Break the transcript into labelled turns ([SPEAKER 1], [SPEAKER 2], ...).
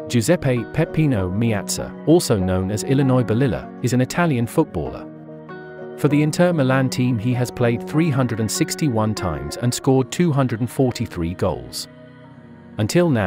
[SPEAKER 1] Giuseppe Peppino Meazza, also known as Illinois Balilla, is an Italian footballer. For the Inter Milan team he has played 361 times and scored 243 goals. Until now,